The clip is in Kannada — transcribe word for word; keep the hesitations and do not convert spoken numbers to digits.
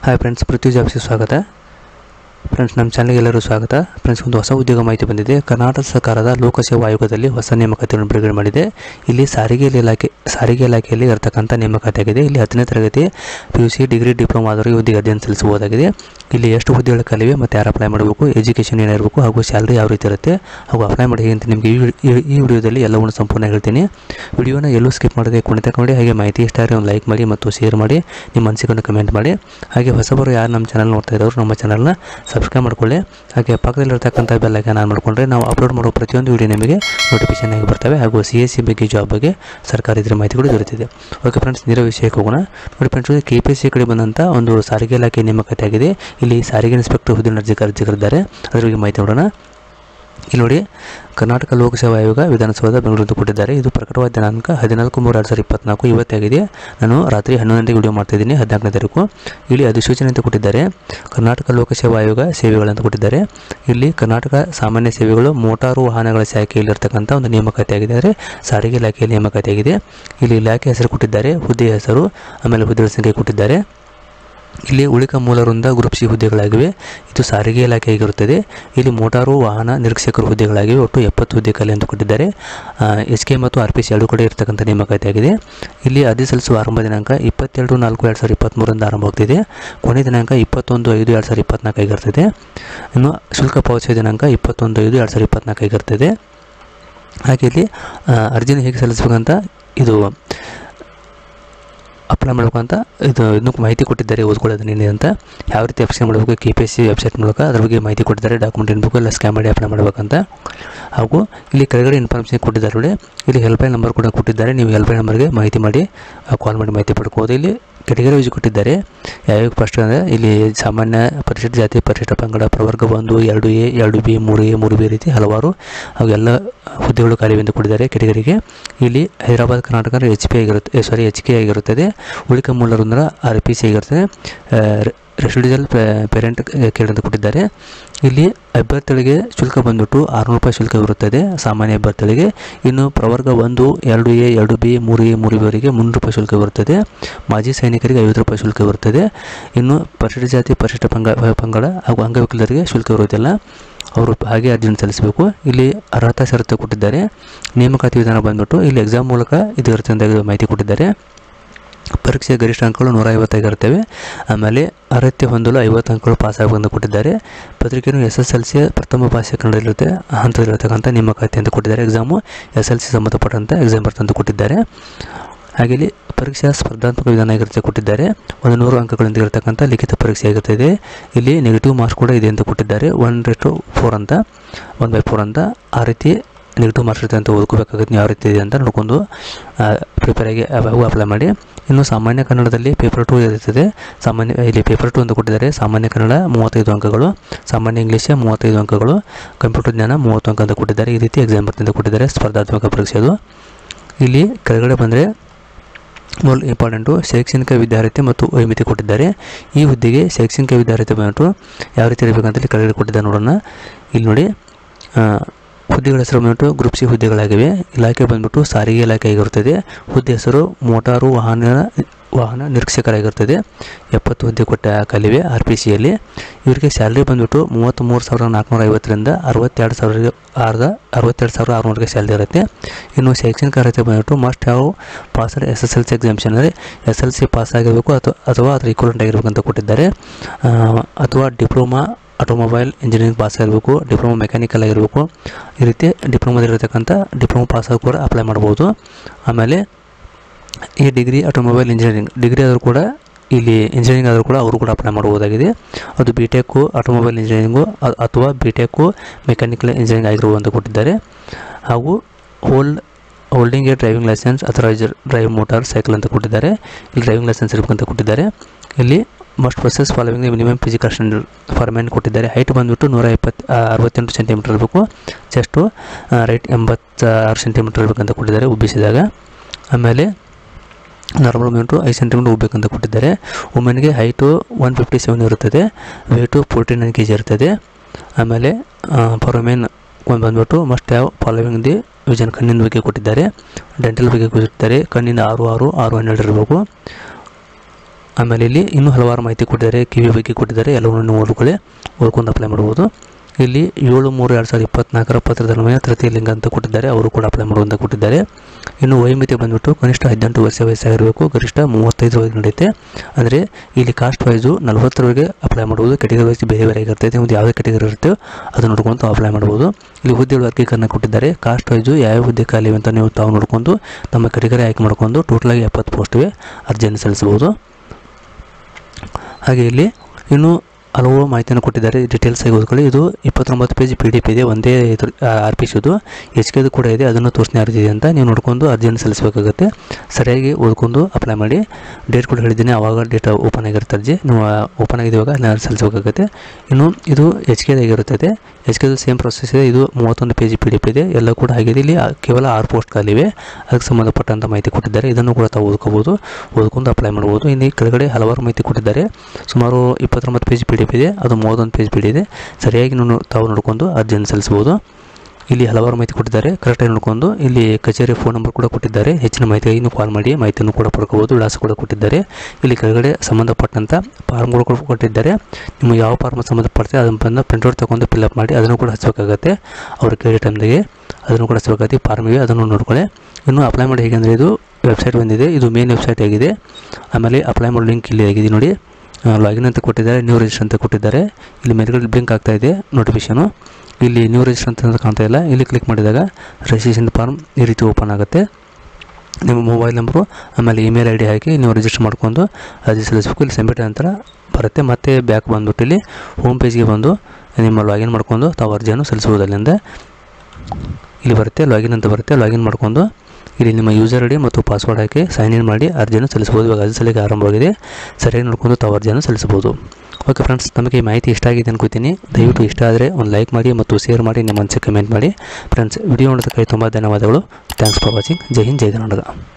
ಹಾಯ್ ಫ್ರೆಂಡ್ಸ್, ಪೃಥ್ವಿ ಜಾಬ್ಸ್ಗೆ ಸ್ವಾಗತ. ಫ್ರೆಂಡ್ಸ್, ನಮ್ಮ ಚಾನಲ್ಗೆ ಎಲ್ಲರೂ ಸ್ವಾಗತ. ಫ್ರೆಂಡ್ಸ್, ಒಂದು ಹೊಸ ಉದ್ಯೋಗ ಮಾಹಿತಿ ಬಂದಿದೆ. ಕರ್ನಾಟಕ ಸರ್ಕಾರದ ಲೋಕಸೇವಾ ಆಯೋಗದಲ್ಲಿ ಹೊಸ ನೇಮಕಾತಿಯನ್ನು ಬಿಡುಗಡೆ ಮಾಡಿದೆ. ಇಲ್ಲಿ ಸಾರಿಗೆ ಇಲಾಖೆ ಸಾರಿಗೆ ಇಲಾಖೆಯಲ್ಲಿ ಇರತಕ್ಕಂಥ ನೇಮಕಾತಿ ಆಗಿದೆ. ಇಲ್ಲಿ ಹತ್ತನೇ ತರಗತಿ P U C degree diploma ಆದರೂ ಈ ಹುದ್ದೆಗೆ ಅಧ್ಯಯನ ಸಲ್ಲಿಸಬಹುದಾಗಿದೆ. ಇಲ್ಲಿ ಎಷ್ಟು ಹುದ್ದೆಗಳ ಕಲಿವೆ ಮತ್ತು ಯಾರು ಅಪ್ಲೈ ಮಾಡಬೇಕು, ಎಜುಕೇಷನ್ ಏನಿರಬೇಕು ಹಾಗೂ ಸ್ಯಾಲ್ರಿ ಯಾವ ರೀತಿ ಇರುತ್ತೆ ಹಾಗೂ ಅಪ್ಲೈ ಮಾಡಿ ಹೇಗೆ ಅಂತ ನಿಮಗೆ ಈ ವಿಡಿಯೋದಲ್ಲಿ ಎಲ್ಲವನ್ನು ಸಂಪೂರ್ಣ ಹೇಳ್ತೀನಿ. ವಿಡಿಯೋನ ಎಲ್ಲೂ ಸ್ಕಿಪ್ ಮಾಡದೆ ಕೊನೆ ಮಾಡಿ. ಹಾಗೆ ಮಾಹಿತಿ ಇಷ್ಟ ಆದರೆ ಒಂದು ಲೈಕ್ ಮಾಡಿ ಮತ್ತು ಶೇರ್ ಮಾಡಿ, ನಿಮ್ಮ ಅನಿಸಿಕೆಯನ್ನು ಕಮೆಂಟ್ ಮಾಡಿ. ಹಾಗೆ ಹೊಸಬರು ಯಾರು ನಮ್ಮ ಚಾನಲ್ ನೋಡ್ತಾ ಇರೋರು ನಮ್ಮ ಚಾನಲ್ನ ಸಬ್ಸ್ಕ್ರೈಬ್ ಮಾಡ್ಕೊಳ್ಳಿ. ಹಾಗೆ ಪಕ್ಕದಲ್ಲಿರ್ತಕ್ಕಂಥ ಬೆಲ್ ಐಕಾನ್ ಆನ್ ಮಾಡಿಕೊಂಡ್ರೆ ನಾವು ಅಪ್ಲೋಡ್ ಮಾಡೋ ಪ್ರತಿಯೊಂದು ವಿಡಿಯೋ ನಿಮಗೆ ನೋಟಿಫಿಕೇಶನ್ ಆಗಿ ಬರ್ತವೆ. ಹಾಗೂ ಸಿ ಎಸ್ ಸಿ ಬಗ್ಗೆ ಜಾಬ್ ಬಗ್ಗೆ ಸರ್ಕಾರಿ ಇದ್ರ ಮಾಹಿತಿಗಳು ದೊರೆತಿದೆ. ಓಕೆ ಫ್ರೆಂಡ್ಸ್, ನೇರ ವಿಷಯಕ್ಕೆ ಹೋಗೋಣ. ನೋಡಿ friends, K P S C ಕಡೆ ಬಂದಂಥ ಒಂದು ಸಾರಿಗೆ ಇಲಾಖೆ ನೇಮಕಾತಿ ಆಗಿದೆ. ಇಲ್ಲಿ ಸಾರಿಗೆ ಇನ್ಸ್ಪೆಕ್ಟರ್ ಹುದ್ದೆ ಅರ್ಜಿಗಾರರಿದ್ದಾರೆ. ಅದ್ರ ಬಗ್ಗೆ ಮಾಹಿತಿ ನೋಡೋಣ. ಇಲ್ಲಿ ನೋಡಿ, ಕರ್ನಾಟಕ ಲೋಕಸೇವಾ ಆಯೋಗ ವಿಧಾನಸೌಧ ಬೆಂಗಳೂರು ಕೊಟ್ಟಿದ್ದಾರೆ. ಇದು ಪ್ರಕಟವಾದ ದಿನಾಂಕ ಹದಿನಾಲ್ಕು ಮೂರು ಎರಡು ಸಾವಿರದ ಇಪ್ಪತ್ನಾಲ್ಕು ಇವತ್ತಾಗಿದೆ. ನಾನು ರಾತ್ರಿ ಹನ್ನೊಂದು ಗಂಟೆಗೆ ವಿಡಿಯೋ ಮಾಡ್ತಾಯಿದ್ದೀನಿ, ಹದಿನಾಲ್ಕನೇ ತಾರೀಕು. ಇಲ್ಲಿ ಅಧಿಸೂಚನೆ ಅಂತ ಕೊಟ್ಟಿದ್ದಾರೆ. ಕರ್ನಾಟಕ ಲೋಕಸೇವಾ ಆಯೋಗ ಸೇವೆಗಳಂತ ಕೊಟ್ಟಿದ್ದಾರೆ. ಇಲ್ಲಿ ಕರ್ನಾಟಕ ಸಾಮಾನ್ಯ ಸೇವೆಗಳು ಮೋಟಾರು ವಾಹನಗಳ ಶಾಖೆಯಲ್ಲಿರ್ತಕ್ಕಂಥ ಒಂದು ನೇಮಕಾತಿ ಆಗಿದೆ. ಅಂದರೆ ಸಾರಿಗೆ ಇಲಾಖೆಯಲ್ಲಿ ನೇಮಕಾತಿ ಆಗಿದೆ. ಇಲ್ಲಿ ಇಲಾಖೆ ಹೆಸರು ಕೊಟ್ಟಿದ್ದಾರೆ, ಹುದ್ದೆಯ ಹೆಸರು, ಆಮೇಲೆ ಹುದ್ದೆಗಳ ಸಂಖ್ಯೆ ಕೊಟ್ಟಿದ್ದಾರೆ. ಇಲ್ಲಿ ಉಳಿಕ ಮೂಲ ವೃಂದ ಗ್ರೂಪ್ ಸಿ ಹುದ್ದೆಗಳಾಗಿವೆ. ಇದು ಸಾರಿಗೆ ಇಲಾಖೆಯಾಗಿರುತ್ತದೆ. ಇಲ್ಲಿ ಮೋಟಾರು ವಾಹನ ನಿರೀಕ್ಷಕರ ಹುದ್ದೆಗಳಾಗಿವೆ. ಒಟ್ಟು ಎಪ್ಪತ್ತು ಹುದ್ದೆ ಖಾಲಿ ಅಂತ ಕೊಟ್ಟಿದ್ದಾರೆ. ಎಸ್ ಕೆ ಮತ್ತು ಆರ್ ಪಿ ಸಿ ಎರಡು ಕಡೆ ಇರತಕ್ಕಂಥ ನೇಮಕಾತಿ ಆಗಿದೆ. ಇಲ್ಲಿ ಅರ್ಜಿ ಸಲ್ಲಿಸುವ ಆರಂಭ ದಿನಾಂಕ ಇಪ್ಪತ್ತೆರಡು ನಾಲ್ಕು ಎರಡು ಸಾವಿರದ ಇಪ್ಪತ್ತ್ಮೂರರಿಂದ ಆರಂಭವಾಗ್ತಿದೆ. ಕೊನೆ ದಿನಾಂಕ ಇಪ್ಪತ್ತೊಂದು ಐದು ಎರಡು ಸಾವಿರದ ಇಪ್ಪತ್ನಾಲ್ಕು ಆಗಿರ್ತದೆ. ಇನ್ನು ಶುಲ್ಕ ಪಾವತಿಸುವ ದಿನಾಂಕ ಇಪ್ಪತ್ತೊಂದು ಐದು ಎರಡು ಸಾವಿರದ ಇಪ್ಪತ್ನಾಲ್ಕು ಆಗಿರ್ತದೆ. ಹಾಗೆ ಇಲ್ಲಿ ಅರ್ಜಿನ ಹೇಗೆ ಸಲ್ಲಿಸಬೇಕಂತ, ಇದು ಅಪ್ಲೈ ಮಾಡಬೇಕಂತ ಇದು ಇನ್ನೂ ಮಾಹಿತಿ ಕೊಟ್ಟಿದ್ದಾರೆ. ಓದ್ಕೊಳ್ಳೋದು ನೀನೆ ಅಂತ ಯಾವ ರೀತಿ ಅಪ್ಲೈ ಮಾಡಬೇಕು K P S C website ಮೂಲಕ ಅದ್ರ ಬಗ್ಗೆ ಮಾಹಿತಿ ಕೊಟ್ಟಿದ್ದಾರೆ. ಡಾಕ್ಯುಮೆಂಟ್ ಇರಬೇಕು, ಎಲ್ಲ ಸ್ಕ್ಯಾನ್ ಮಾಡಿ ಅಪ್ಲೈ ಮಾಡಬೇಕಂತ. ಹಾಗೂ ಇಲ್ಲಿ ಕೆಳಗಡೆ ಇನ್ಫಾರ್ಮೇಷನ್ ಕೊಟ್ಟಿದ್ದಾರೆ ನೋಡಿ. ಇಲ್ಲಿ ಹೆಲ್ಪ್ಲೈನ್ ನಂಬರ್ ಕೂಡ ಕೊಟ್ಟಿದ್ದಾರೆ. ನೀವು ಹೆಲ್ಪ್ಲೈನ್ ನಂಬರ್ಗೆ ಮಾಹಿತಿ ಮಾಡಿ ಕಾಲ್ ಮಾಡಿ ಮಾಹಿತಿ ಪಡ್ಕೋಬೋದು. ಇಲ್ಲಿ ಕೆಟಗರಿ ವೈಸ್ ಕೊಟ್ಟಿದ್ದಾರೆ. ಯಾವ್ಯಾವ ಫಸ್ಟ್ ಅಂದರೆ ಇಲ್ಲಿ ಸಾಮಾನ್ಯ ಪರಿಶಿಷ್ಟ ಜಾತಿ, ಪರಿಶಿಷ್ಟ ಪಂಗಡ, ಪ್ರವರ್ಗ ಒಂದು, ಎರಡು ಎ, ಎರಡು ಬಿ, ಮೂರು ಎ, ಮೂರು ಬಿ ರೀತಿ ಹಲವಾರು ಹಾಗೂ ಎಲ್ಲ ಹುದ್ದೆಗಳು ಖಾಲಿವೆಂದು ಕೊಟ್ಟಿದ್ದಾರೆ ಕೆಟಗರಿಗೆ. ಇಲ್ಲಿ ಹೈದರಾಬಾದ್ ಕರ್ನಾಟಕ ಎಚ್ ಪಿ ಆಗಿರುತ್ತೆ ಸಾರಿ ಎಚ್ ಕೆ ಆಗಿರುತ್ತದೆ. ಉಳಿಕ ಮೂಲರು ಅಂದ್ರೆ ಆರ್ ಪಿ ಸಿ ಆಗಿರ್ತದೆ. ರೆಸಿಡೆನ್ಷಿಯಲ್ ಪೇರೆಂಟ್ ಕೇರ್ ಅಂತ ಕೊಟ್ಟಿದ್ದಾರೆ. ಇಲ್ಲಿ ಅಭ್ಯರ್ಥಿಗಳಿಗೆ ಶುಲ್ಕ ಬಂದ್ಬಿಟ್ಟು ಆರುನೂರು ರೂಪಾಯಿ ಶುಲ್ಕ ಇರುತ್ತದೆ ಸಾಮಾನ್ಯ ಅಭ್ಯರ್ಥಿಗಳಿಗೆ. ಇನ್ನು ಪ್ರವರ್ಗ ಒಂದು, ಎರಡು ಎ, ಎರಡು ಬಿ, ಮೂರು ಎ, ಮೂರು ಬಿ ಅವರಿಗೆ ಮುನ್ನೂರು ರೂಪಾಯಿ ಶುಲ್ಕ ಇರುತ್ತದೆ. ಮಾಜಿ ಸೈನಿಕರಿಗೆ ಐವತ್ತು ರೂಪಾಯಿ ಶುಲ್ಕ ಇರುತ್ತದೆ. ಇನ್ನು ಪರಿಶಿಷ್ಟ ಜಾತಿ, ಪರಿಶಿಷ್ಟ ಪಂಗ ಪಂಗಡ ಹಾಗೂ ಅಂಗವಿಕಲರಿಗೆ ಶುಲ್ಕ ಇರುವುದಿಲ್ಲ. ಅವರು ಹಾಗೆ ಅರ್ಜಿಯನ್ನು ಸಲ್ಲಿಸಬೇಕು. ಇಲ್ಲಿ ಅರ್ಹತಾ ಷರತ್ತು ಕೊಟ್ಟಿದ್ದಾರೆ. ನೇಮಕಾತಿ ವಿಧಾನ ಬಂದ್ಬಿಟ್ಟು ಇಲ್ಲಿ ಎಕ್ಸಾಮ್ ಮೂಲಕ ಇದು ಇರುತ್ತೆ ಅಂತ ಮಾಹಿತಿ ಕೊಟ್ಟಿದ್ದಾರೆ. ಪರೀಕ್ಷೆಯ ಗರಿಷ್ಠ ಅಂಕಗಳು ನೂರ ಐವತ್ತಾಗಿರ್ತವೆ. ಆಮೇಲೆ ಅರ್ಹತೆ ಹೊಂದಲು ಐವತ್ತು ಅಂಕಗಳು ಪಾಸ್ ಆಗಬೇಕಂತ ಕೊಟ್ಟಿದ್ದಾರೆ. ಪತ್ರಿಕೆಯನ್ನು ಎಸ್ ಎಸ್ ಎಲ್ ಸಿ ಪ್ರಥಮ ಭಾಷೆ ಕನ್ನಡದಲ್ಲಿರುತ್ತೆ ಹಂತದಲ್ಲಿರ್ತಕ್ಕಂಥ ನೇಮಕಾತಿ ಅಂತ ಕೊಟ್ಟಿದ್ದಾರೆ. ಎಕ್ಸಾಮು ಎಸ್ ಎಲ್ ಸಿ ಸಂಬಂಧಪಟ್ಟಂಥ ಎಕ್ಸಾಮ್ ಬರ್ತಂತ ಕೊಟ್ಟಿದ್ದಾರೆ. ಹಾಗೆ ಇಲ್ಲಿ ಪರೀಕ್ಷಾ ಸ್ಪರ್ಧಾತ್ಮಕ ವಿಧಾನ ಆಗಿರುತ್ತೆ ಕೊಟ್ಟಿದ್ದಾರೆ. ಒಂದು ನೂರು ಅಂಕಗಳಿಂದ ಇರತಕ್ಕಂಥ ಲಿಖಿತ ಪರೀಕ್ಷೆ ಆಗಿರ್ತದೆ. ಇಲ್ಲಿ ನೆಗೆಟಿವ್ ಮಾರ್ಕ್ಸ್ ಕೂಡ ಇದೆ ಅಂತ ಕೊಟ್ಟಿದ್ದಾರೆ. ಒನ್ ರೇಟು ಫೋರ್ ಅಂತ ಒನ್ ಬೈ ಫೋರ್ ಅಂತ ಆ ರೀತಿ ನೆಗೆಟಿವ್ ಮಾರ್ಕ್ಸ್ ಇರುತ್ತೆ ಅಂತ ಓದ್ಕೋಬೇಕಾಗುತ್ತೆ. ಯಾವ ರೀತಿ ಇದೆ ಅಂತ ನೋಡ್ಕೊಂಡು ಪ್ರಿಪೇರಾಗಿ ಅವು ಅಪ್ಲೈ ಮಾಡಿ. ಇನ್ನು ಸಾಮಾನ್ಯ ಕನ್ನಡದಲ್ಲಿ ಪೇಪರ್ ಟು ಇರುತ್ತದೆ. ಸಾಮಾನ್ಯ ಇಲ್ಲಿ ಪೇಪರ್ ಟು ಅಂತ ಕೊಟ್ಟಿದ್ದಾರೆ. ಸಾಮಾನ್ಯ ಕನ್ನಡ ಮೂವತ್ತೈದು ಅಂಕಗಳು, ಸಾಮಾನ್ಯ ಇಂಗ್ಲೀಷ್ ಮೂವತ್ತೈದು ಅಂಕಗಳು, ಕಂಪ್ಯೂಟರ್ ಜ್ಞಾನ ಮೂವತ್ತು ಅಂಕ ಅಂತ ಕೊಟ್ಟಿದ್ದಾರೆ. ಈ ರೀತಿ ಎಕ್ಸಾಮ್ ಬರ್ತಂತ ಕೊಟ್ಟಿದ್ದಾರೆ ಸ್ಪರ್ಧಾತ್ಮಕ ಪರೀಕ್ಷೆ ಅದು. ಇಲ್ಲಿ ಕೆಳಗಡೆ ಬಂದರೆ ಮೊದಲು ಇಂಪಾರ್ಟೆಂಟು ಶೈಕ್ಷಣಿಕ ವಿದ್ಯಾರ್ಹತೆ ಮತ್ತು ವಯೋಮಿತಿ ಕೊಟ್ಟಿದ್ದಾರೆ. ಈ ಹುದ್ದೆಗೆ ಶೈಕ್ಷಣಿಕ ವಿದ್ಯಾರ್ಹತೆ ಬಂದ್ಬಿಟ್ಟು ಯಾವ ರೀತಿ ಇರಬೇಕಂತ ಇಲ್ಲಿ ಕೆಳಗಡೆ ಕೊಟ್ಟಿದ್ದಾರೆ ನೋಡೋಣ. ಇಲ್ಲಿ ನೋಡಿ, ಹುದ್ದೆಗಳ ಹೆಸರು ಬಂದ್ಬಿಟ್ಟು ಗ್ರೂಪ್ ಸಿ ಹುದ್ದೆಗಳಾಗಿವೆ. ಇಲಾಖೆ ಬಂದ್ಬಿಟ್ಟು ಸಾರಿಗೆ ಇಲಾಖೆ ಆಗಿರುತ್ತದೆ. ಹುದ್ದೆ ಹೆಸರು ಮೋಟಾರು ವಾಹನ ವಾಹನ ನಿರೀಕ್ಷಕರಾಗಿರ್ತದೆ. ಎಪ್ಪತ್ತು ಹುದ್ದೆ ಕೊಟ್ಟ ಕಲಿವೆ ಆರ್ ಪಿ ಸಿಯಲ್ಲಿ. ಇವರಿಗೆ ಸ್ಯಾಲ್ರಿ ಬಂದ್ಬಿಟ್ಟು ಮೂವತ್ತ್ಮೂರು ಸಾವಿರದ ನಾಲ್ಕುನೂರ ಐವತ್ತರಿಂದ ಅರವತ್ತೆರಡು ಸಾವಿರ ಆರ್ದ ಅರವತ್ತೆರಡು ಸಾವಿರ ಆರುನೂರಿಗೆ ಸ್ಯಾಲ್ರಿ ಇರುತ್ತೆ. ಇನ್ನು ಶೈಕ್ಷಣಿಕ ಅರ್ಹತೆ ಬಂದ್ಬಿಟ್ಟು must have passed S S L C examination ಅಂದರೆ ಎಸ್ ಎಲ್ ಸಿ ಪಾಸ್ ಆಗಿರಬೇಕು ಅಥವಾ ಅಥವಾ ಅದರ ಈಕ್ವಲೆಂಟ್ ಆಗಿರಬೇಕು ಅಂತ ಕೊಟ್ಟಿದ್ದಾರೆ. ಅಥವಾ ಡಿಪ್ಲೊಮಾ ಆಟೋಮೊಬೈಲ್ ಇಂಜಿನಿಯರಿಂಗ್ ಪಾಸ್ ಆಗಿರಬೇಕು, ಡಿಪ್ಲೊಮಾ ಮೆಕ್ಯಾನಿಕಲ್ ಆಗಿರಬೇಕು. ಈ ರೀತಿ ಡಿಪ್ಲೊಮಾದಲ್ಲಿರತಕ್ಕಂಥ ಡಿಪ್ಲೊಮಾ ಪಾಸ್ ಆಗಿ ಕೂಡ ಅಪ್ಲೈ ಮಾಡ್ಬೋದು. ಆಮೇಲೆ ಈ ಡಿಗ್ರಿ ಆಟೋಮೊಬೈಲ್ ಇಂಜಿನಿಯರಿಂಗ್ ಡಿಗ್ರಿ ಆದರೂ ಕೂಡ ಇಲ್ಲಿ ಇಂಜಿನಿಯರಿಂಗ್ ಆದರೂ ಕೂಡ ಅವರು ಕೂಡ ಅಪ್ಲೈ ಮಾಡ್ಬೋದಾಗಿದೆ. ಅದು ಬಿ ಟೆಕ್ಕು ಆಟೋಮೊಬೈಲ್ ಇಂಜಿನಿಯರಿಂಗು ಅಥವಾ ಬಿ ಟೆಕ್ಕು ಮೆಕ್ಯಾನಿಕಲ್ ಇಂಜಿನಿಯರಿಂಗ್ ಆಗಿರ್ಬೋದು ಅಂತ ಕೊಟ್ಟಿದ್ದಾರೆ. ಹಾಗೂ hold holding a driving licence authorised drive motorcycle ಅಂತ ಕೊಟ್ಟಿದ್ದಾರೆ. ಇಲ್ಲಿ ಡ್ರೈವಿಂಗ್ ಲೈಸೆನ್ಸ್ ಇರಬೇಕಂತ ಕೊಟ್ಟಿದ್ದಾರೆ. ಇಲ್ಲಿ must process following minimum physical standard for men ಕೊಟ್ಟಿದ್ದಾರೆ. ಹೈಟ್ ಬಂದುಬಿಟ್ಟು ನೂರ ಇಪ್ಪತ್ತು ಅರವತ್ತೆಂಟು ಸೆಂಟಿಮೀಟರ್ ಇರಬೇಕು. ಚೆಸ್ಟು ರೈಟ್ ಎಂಬತ್ತಾರು ಸೆಂಟಿಮೀಟರ್ ಇರಬೇಕಂತ ಕೊಟ್ಟಿದ್ದಾರೆ ಉಬ್ಬಿಸಿದಾಗ. ಆಮೇಲೆ ನಾರ್ಮಲ್ ವುಮೆನ್ಟು ಐದು ಸೆಂಟಿಮೀಟರ್ ಹೋಗ್ಬೇಕಂತ ಕೊಟ್ಟಿದ್ದಾರೆ. ವುಮೆನ್ಗೆ ಹೈಟು ಒನ್ ಫಿಫ್ಟಿ ಸೆವೆನ್ ಇರುತ್ತದೆ. Weight forty nine K G ಇರ್ತದೆ. ಆಮೇಲೆ ಫಾರ್ ವುಮೆನ್ ಒಂದು ಬಂದ್ಬಿಟ್ಟು must have following the vision ಕಣ್ಣಿನ ಬಗ್ಗೆ ಕೊಟ್ಟಿದ್ದಾರೆ. ಡೆಂಟಲ್ ಬಗ್ಗೆ ಕೊಟ್ಟಿದ್ದಾರೆ. ಕಣ್ಣಿನ ಆರು ಆರು ಆರು ಹನ್ನೆರಡು ಇರಬೇಕು. ಆಮೇಲೆ ಇಲ್ಲಿ ಇನ್ನೂ ಹಲವಾರು ಮಾಹಿತಿ ಕೊಟ್ಟಿದ್ದಾರೆ, ಕಿವಿ ಬಗ್ಗೆ ಕೊಟ್ಟಿದ್ದಾರೆ, ಎಲ್ಲವನ್ನು ಓದ್ಕೊಳ್ಳಿ, ಓದ್ಕೊಂಡು ಅಪ್ಲೈ ಮಾಡ್ಬೋದು. ಇಲ್ಲಿ ಏಳು ಮೂರು ಎರಡು ಸಾವಿರದ ಇಪ್ಪತ್ನಾಲ್ಕರ ಪತ್ರದನ್ವಯ ತೃತೀಯ ಲಿಂಗ ಅಂತ ಕೊಟ್ಟಿದ್ದಾರೆ, ಅವರು ಕೂಡ ಅಪ್ಲೈ ಮಾಡುವಂತ ಕೊಟ್ಟಿದ್ದಾರೆ. ಇನ್ನು ವಯೋಮಿತಿ ಬಂದುಬಿಟ್ಟು ಕನಿಷ್ಠ ಹದಿನೆಂಟು ವರ್ಷ ವಯಸ್ಸಾಗಿರಬೇಕು, ಗರಿಷ್ಠ ಮೂವತ್ತೈದರವರೆಗೆ ನಡೆಯುತ್ತೆ. ಅಂದರೆ ಇಲ್ಲಿ ಕಾಸ್ಟ್ ವೈಸು ನಲವತ್ತರವರೆಗೆ ಅಪ್ಲೈ ಮಾಡ್ಬೋದು. ಕೆಟಗರಿ ವೈಸ್ ಬೇರೆ ಬೇರೆ ಆಗಿರ್ತೈತೆ, ಒಂದು ಯಾವುದೇ ಕೆಟಗರಿ ಇರುತ್ತೆ ಅದನ್ನು ನೋಡ್ಕೊಂಡು ಅಪ್ಲೈ ಮಾಡ್ಬೋದು. ಇಲ್ಲಿ ಹುದ್ದೆಗಳ ವರ್ಗೀಕರಣ ಕೊಟ್ಟಿದ್ದಾರೆ, ಕಾಸ್ಟ್ ವೈಸು ಯಾವ ಹುದ್ದೆ ಖಾಲಿ ಅಂತ ನೀವು ತಾವು ನೋಡ್ಕೊಂಡು ತಮ್ಮ ಕೆಟಗರಿ ಆಯ್ಕೆ ಮಾಡ್ಕೊಂಡು ಟೋಟಲಾಗಿ ಎಪ್ಪತ್ತು ಪೋಸ್ಟ್ಗೆ ಅರ್ಜಿಯನ್ನು ಸಲ್ಲಿಸಬಹುದು. ಹಾಗೆ ಇಲ್ಲಿ ಇನ್ನು ಹಲವು ಮಾಹಿತಿಯನ್ನು ಕೊಟ್ಟಿದ್ದಾರೆ, ಡೀಟೇಲ್ಸ್ ಆಗಿ ಓದ್ಕೊಳ್ಳಿ. ಇದು ಇಪ್ಪತ್ತೊಂಬತ್ತು ಪೇಜ್ ಪಿ ಡಿ ಎಫ್ ಇದೆ, ಒಂದೇ ಆರ್ ಪಿ ಸಿದು ಎಚ್ ಕೆದು ಕೂಡ ಇದೆ, ಅದನ್ನು ತೋರಿಸ್ತಾ ಇರ್ತಿದೆ ಅಂತ ನೀವು ನೋಡ್ಕೊಂಡು ಅರ್ಜಿಯನ್ನು ಸಲ್ಲಿಸಬೇಕಾಗುತ್ತೆ. ಸರಿಯಾಗಿ ಓದ್ಕೊಂಡು ಅಪ್ಲೈ ಮಾಡಿ. ಡೇಟ್ ಕೂಡ ಹೇಳಿದ್ದೀನಿ, ಆವಾಗ ಡೇಟ್ ಓಪನ್ ಆಗಿರುತ್ತೆ ಅರ್ಜಿ, ನೀವು ಓಪನ್ ಆಗಿದ್ದಾಗ ಅದನ್ನ ಸಲ್ಲಿಸಬೇಕಾಗುತ್ತೆ. ಇನ್ನು ಇದು ಎಚ್ ಕೆದಾಗಿರುತ್ತದೆ, ಎಚ್ ಕೆದು ಸೇಮ್ ಪ್ರೊಸೆಸ್ ಇದೆ. ಇದು ಮೂವತ್ತೊಂದು ಪೇಜ್ ಪಿ ಡಿ ಎಫ್ ಇದೆ, ಎಲ್ಲ ಕೂಡ ಆಗಿದೆ. ಇಲ್ಲಿ ಕೇವಲ ಆರು ಪೋಸ್ಟ್ ಖಾಲಿವೆ, ಅದಕ್ಕೆ ಸಂಬಂಧಪಟ್ಟಂಥ ಮಾಹಿತಿ ಕೊಟ್ಟಿದ್ದಾರೆ, ಇದನ್ನು ಕೂಡ ತಾವು ಓದ್ಕೋಬೋದು, ಓದ್ಕೊಂಡು ಅಪ್ಲೈ ಮಾಡ್ಬೋದು. ಇನ್ನು ಕೆಳಗಡೆ ಹಲವಾರು ಮಾಹಿತಿ ಕೊಟ್ಟಿದ್ದಾರೆ, ಸುಮಾರು ಇಪ್ಪತ್ತೊಂಬತ್ತು ಪೇಜ್ ಪಿ ಡಿ ಎಫ್ ಇದೆ, ಅದು ಮೂವತ್ತೊಂದು ಪೇಜ್ ಪಿ ಡಿ ಇದೆ. ಸರಿಯಾಗಿ ನೀವು ತಾವು ನೋಡ್ಕೊಂಡು ಅರ್ಜಿಯನ್ನು ಸಲ್ಲಿಸಬಹುದು. ಇಲ್ಲಿ ಹಲವಾರು ಮಾಹಿತಿ ಕೊಟ್ಟಿದ್ದಾರೆ, ಕರೆಕ್ಟಾಗಿ ನೋಡ್ಕೊಂಡು ಇಲ್ಲಿ ಕಚೇರಿ ಫೋನ್ ನಂಬರ್ ಕೂಡ ಕೊಟ್ಟಿದ್ದಾರೆ. ಹೆಚ್ಚಿನ ಮಾಹಿತಿಗಾಗಿ ನೀವು ಕಾಲ್ ಮಾಡಿ ಮಾಹಿತಿಯನ್ನು ಕೂಡ ಪಡ್ಕೋಬೋದು. ವಿಳಾಸ ಕೂಡ ಕೊಟ್ಟಿದ್ದಾರೆ. ಇಲ್ಲಿ ಕೆಳಗಡೆ ಸಂಬಂಧಪಟ್ಟಂಥ ಫಾರ್ಮ್ಗಳು ಕೂಡ ಕೊಟ್ಟಿದ್ದಾರೆ. ನಿಮಗೆ ಯಾವ ಫಾರ್ಮ್ ಸಂಬಂಧಪಡುತ್ತೆ ಅದನ್ನು ಪ್ರಿಂಟ್ಔಟ್ ತಗೊಂಡು ಫಿಲ್ಅಪ್ ಮಾಡಿ ಅದನ್ನು ಕೂಡ ಹಚ್ಚಬೇಕಾಗತ್ತೆ. ಅವ್ರ ಕೇಳಿ ಟೈಮ್ದಾಗೆ ಅದನ್ನು ಕೂಡ ಹಚ್ಚಬೇಕಾಗತ್ತೆ. ಫಾರ್ಮಿಗೆ ಅದನ್ನು ನೋಡ್ಕೊಳ್ಳಿ. ಇನ್ನು ಅಪ್ಲೈ ಮಾಡಿ ಹೇಗೆ ಅಂದರೆ ಇದು ವೆಬ್ಸೈಟ್ ಬಂದಿದೆ, ಇದು ಮೇನ್ ವೆಬ್ಸೈಟ್ ಆಗಿದೆ. ಆಮೇಲೆ ಅಪ್ಲೈ ಮಾಡೋ ಲಿಂಕ್ ಇಲ್ಲಿ ಆಗಿದೆ ನೋಡಿ, ಲಾಗಿನ್ ಅಂತ ಕೊಟ್ಟಿದ್ದಾರೆ, ನ್ಯೂ ರಿಜಿಸ್ಟರ್ ಅಂತ ಕೊಟ್ಟಿದ್ದಾರೆ. ಇಲ್ಲಿ ಮೇಲ್ಗಡೆ ಬ್ಲಿಂಕ್ ಆಗ್ತಾ ಇದೆ ನೋಟಿಫಿಕೇಶನು, ಇಲ್ಲಿ ನ್ಯೂ ರಿಜಿಸ್ಟರ್ ಅಂತ ಕಾಣ್ತಾ ಇಲ್ಲ. ಇಲ್ಲಿ ಕ್ಲಿಕ್ ಮಾಡಿದಾಗ ರಿಜಿಸ್ಟ್ರೇಷನ್ ಫಾರ್ಮ್ ಈ ರೀತಿ ಓಪನ್ ಆಗುತ್ತೆ. ನಿಮ್ಮ ಮೊಬೈಲ್ ನಂಬರು ಆಮೇಲೆ ಇಮೇಲ್ ಐ ಡಿ ಹಾಕಿ ನೀವು ರಿಜಿಸ್ಟರ್ ಮಾಡ್ಕೊಂಡು ಅರ್ಜಿ ಸಲ್ಲಿಸಬೇಕು. ಇಲ್ಲಿ ಸಬ್ಮಿಟ್ ನಂತರ ಬರುತ್ತೆ, ಮತ್ತೆ ಬ್ಯಾಕ್ ಬಂದುಬಿಟ್ಟು ಇಲ್ಲಿ ಹೋಮ್ ಪೇಜ್ಗೆ ಬಂದು ನಿಮ್ಮ ಲಾಗಿನ್ ಮಾಡ್ಕೊಂಡು ತಾವು ಅರ್ಜಿಯನ್ನು ಸಲ್ಲಿಸಬಹುದು. ಅಲ್ಲಿಂದ ಇಲ್ಲಿ ಬರುತ್ತೆ ಲಾಗಿನ್ ಅಂತ ಬರುತ್ತೆ, ಲಾಗಿನ್ ಮಾಡ್ಕೊಂಡು ಇಲ್ಲಿ ನಿಮ್ಮ ಯೂಸರ್ ಐ ಡಿ ಮತ್ತು ಪಾಸ್ವರ್ಡ್ ಹಾಕಿ ಸೈನ್ ಇನ್ ಮಾಡಿ ಅರ್ಜಿಯನ್ನು ಸಲ್ಲಿಸಬಹುದು. ಇವಾಗ ಅರ್ಜಿ ಸಲ್ಲಿಕೆ ಆರಂಭವಾಗಿದೆ, ಸರಿಯಾಗಿ ನೋಡ್ಕೊಂಡು ತಾವು ಅರ್ಜಿಯನ್ನು ಸಲ್ಲಿಸಬಹುದು. ಓಕೆ ಫ್ರೆಂಡ್ಸ್, ನಮಗೆ ಈ ಮಾಹಿತಿ ಇಷ್ಟ ಆಗಿದೆ ಅನ್ಕೋತೀನಿ. ದಯವಿಟ್ಟು ಇಷ್ಟ ಆದರೆ ಒಂದು ಲೈಕ್ ಮಾಡಿ ಮತ್ತು ಶೇರ್ ಮಾಡಿ, ನಿಮ್ಮ ಮನಸ್ಸಿಗೆ ಕಮೆಂಟ್ ಮಾಡಿ. ಫ್ರೆಂಡ್ಸ್, ವಿಡಿಯೋ ನೋಡೋದಕ್ಕಾಗಿ ತುಂಬ ಧನ್ಯವಾದಗಳು. Thanks for watching. Jai Hind, Jai Karnataka.